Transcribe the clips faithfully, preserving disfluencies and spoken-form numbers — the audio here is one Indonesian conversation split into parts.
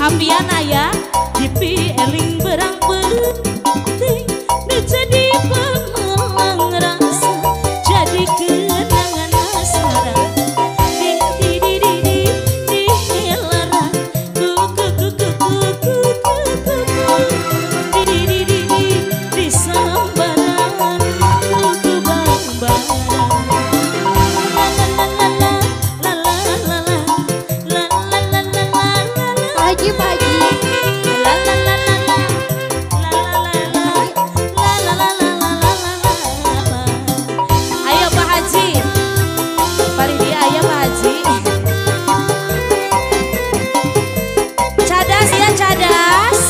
Apiana ya, dipi eling berang penting, nu jadi pemelang rasa, jadi kenangan asmara. Di di di di di di helara, ku ku ku ku ku ku ku ku ku. Di di di di di di sambaran, ku ku bang-bang. Pagi-pagi La la la la la la la la la la la la la la la. Ayo Pak Haji, paling dia ayo Pak Haji. Cadas ya cadas.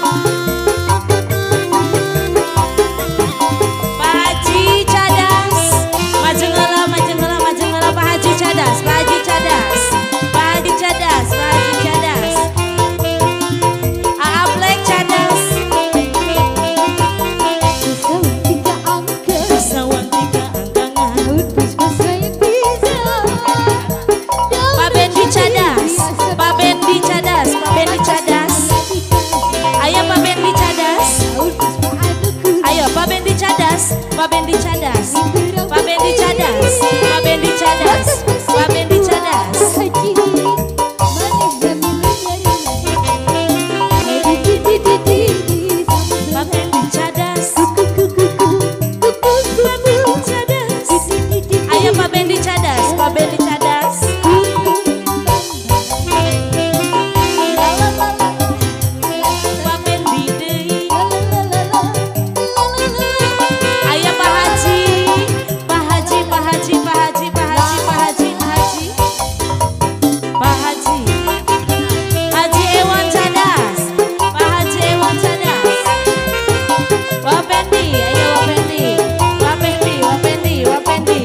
Pak Haji cadas. Maju ngolah maju ngolah maju ngolah Pak Haji cadas. Pak Haji cadas. Pak Haji cadas. Pak Haji cadas. Pak Bendi cadas, Pak Bendi cadas, Pak Bendi cadas, Pak Bendi cadas. Pak Bendi cadas, ayo Pak Bendi cadas, Pak Bendi cadas. Pak Bendi deui. Ayo Pak Haji, Pak Haji, Pak Haji, Pak Haji, Pak Haji, Pak Haji, Pak Haji, Pak Haji, Haji Ewan cadas, Pak Haji Ewan cadas. Pak Pendi, ayo Pak Pendi, Pak Pendi, Pak Pendi, Pak Pendi.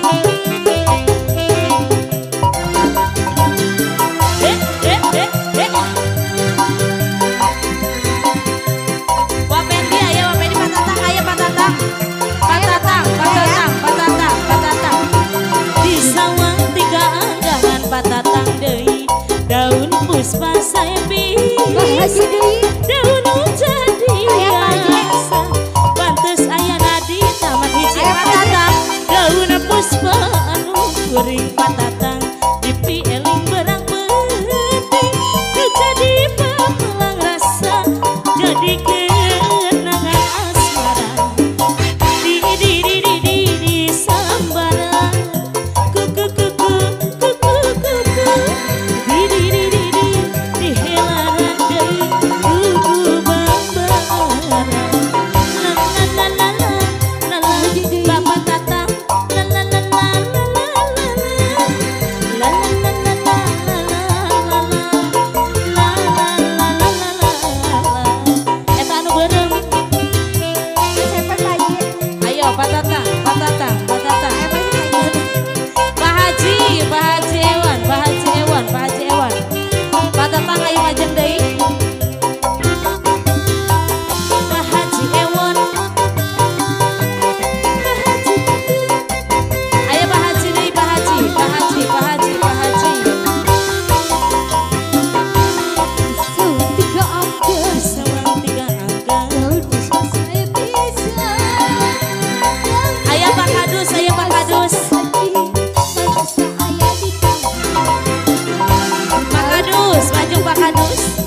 Eh, eh, eh, eh. Pak Pendi, ayo Pak Pendi, Pak Tatang, ayo Pak Tatang. Patatang, patatang, patatang, patatang. Di sawang tiga anggahan patatang deui, daun puspa saepi. Daun jadi biasa, pantes ayana di taman hiji patatang. Daun puspa anu kuring patatang, dipi eling berang penting, nu jadi pemelang rasa, jadi kenangan asmara. Patatang, patatang, patatang. Pak Haji, Pak Haji Ewan, Pak Haji Ewan, Pak Haji Ewan. Patatang ayo majeng deui. Pak Haji Ewan. Ayo Pak Haji deui, Pak Haji, Pak Haji, Pak Haji, Pak Haji. Sawang tiga angka. Ayo Pak Kadus, ayo Pak Kadus. Pak Kadus, maju Pak Kadus.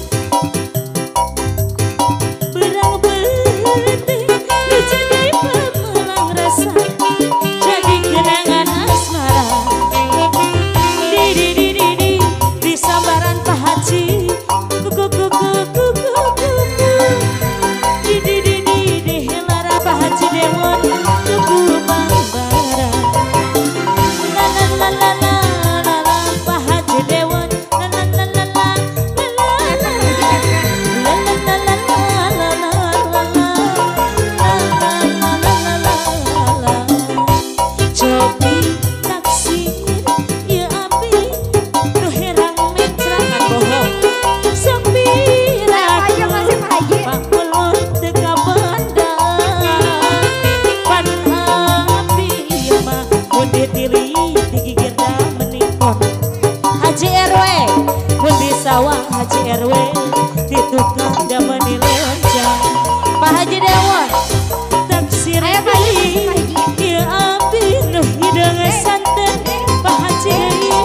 ditukang dan menilencang Pak Haji Dewon taksir Ayo, Pak Haji, Pak Haji. ya abi nuh hidung santen Pak Haji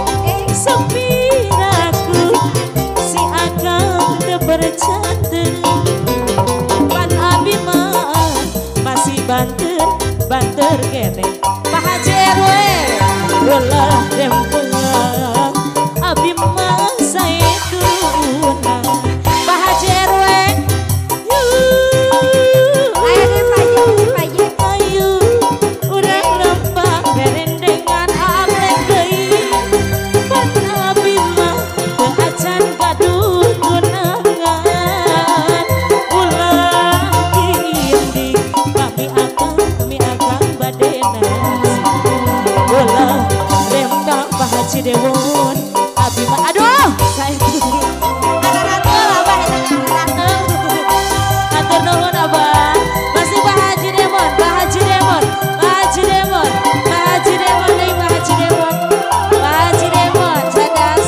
sepiraku si akang teu bercanten pan abi mah masih banter banter kene Pak Haji R W ulah rempeng abi mah saya tunang Pak Haji R W Ayo deh Pak Haji, Pak Haji. ayo urang lempang berendengan ablek deui pan abi mah teu acan gaduh tunangan ulah diindik kami akang kami akang badena ulah rempang Pak Haji Dewon abi mah aduh saya Ratu Abah eta Ratu. atur nuhun abah masih Pak Haji Dewon Pak Haji Dewon Pak Haji Dewon Pak Haji Dewon deui Pak Haji Dewon Pak Haji Dewon cadas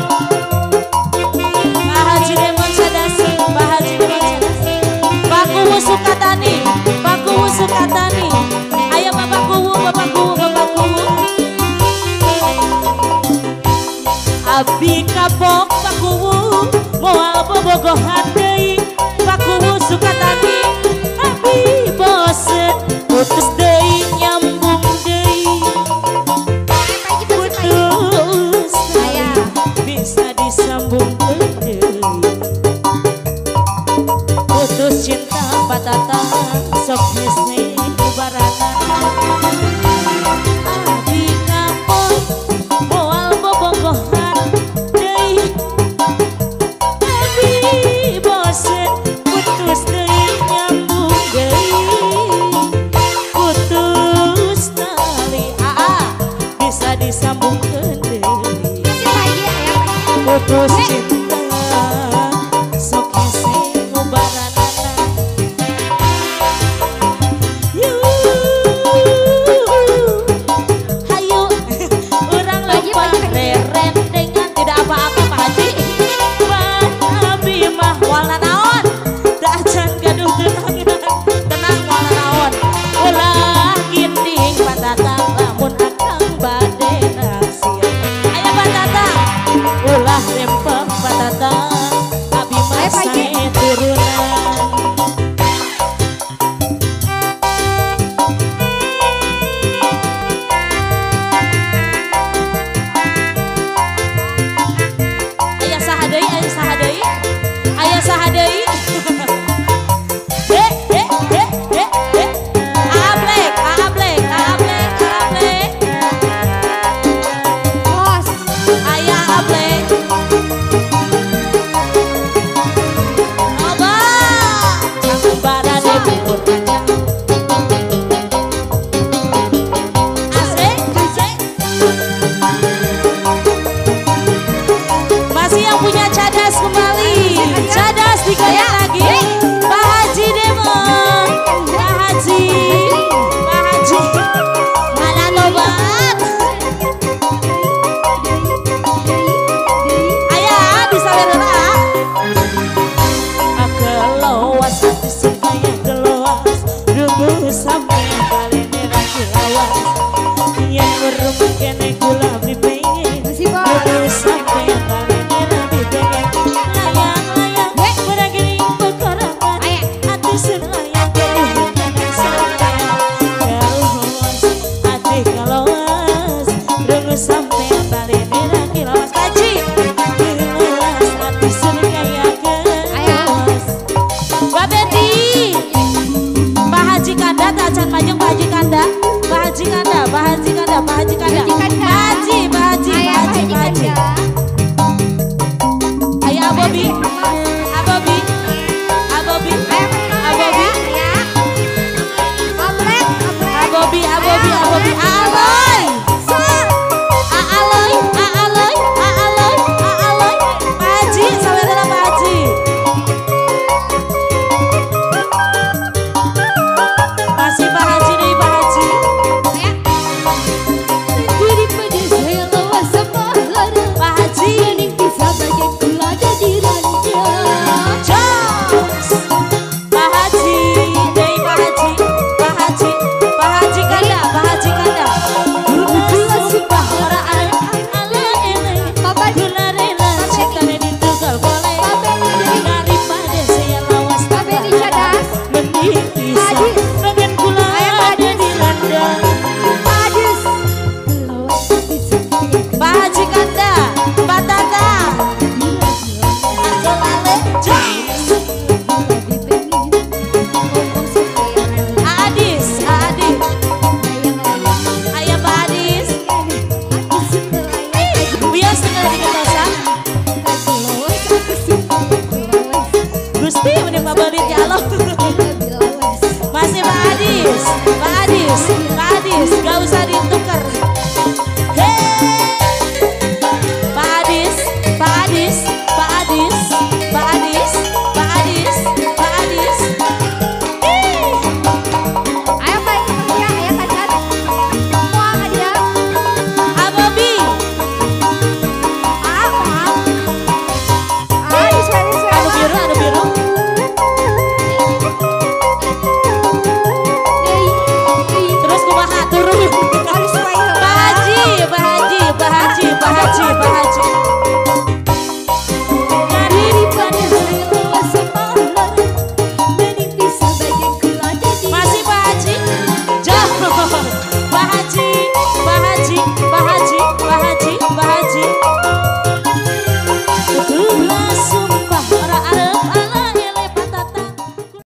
Pak Haji Dewon cadas Pak Haji Dewon cadas Pak Kuwu Sukatani Pak Kuwu Sukatani ayo Bapak Kuwu Bapak Kuwu Bapak Kuwu abi kapok Pak Kuwu moal bobogohan deui Pak Kuwu Sukatani abi bosen putus deui nyambung deui putus Aya. bisa disambungkeun deui putus cinta patata sok hese baratan abi kapok moal bobogohan deui abi bosen putus deui nyambung deui putus tali aa bisa disambungkeun deui Masih Pak Haji, ayo Pak Haji. putus cinta sok hese ngubaranana hayu urang lempang reren dengan tidak apa-apa Pak Haji pan abi mah walna naon da acan gaduh tenang tenang walna naon ulah ginding patatang lamun akang bade nasian aya patatang ulah rempeng patatang abi mah Ayo, Pak Haji. sae turunan aya saha deui aya saha deui aya saha deui he he he he he ablek ablek ablek ablek Bos. aya ablek oba kembara de bubur kacang asik asik masih yang punya cadas kembali cadas digoyang lagi Pak Haji Demon Pak Haji Pak Haji mana tobat ayah bisa lerena keloas hati supaya keloas dulu sampai kali neraki lawas yang berumah kene gula beli pengen Masih Bos. dulu sampai kali neraki pengen layang-layang beragini pekorangan Ayo. hati selayang kebunan sampai keloas hati keloas dulu sampai kali neraki lawas kaji keloas hati selayang keloas Mbak Betty Pak Haji Kanda tacan majeng Pak Haji Kanda Pak Haji Kanda Pak Haji Kanda Pak Haji Kanda Haji Kanda. Pak Haji Pak Haji Ayo Pak Haji Pak Pak Haji Haji Kanda. Ayo Bobi Ayo, Mas.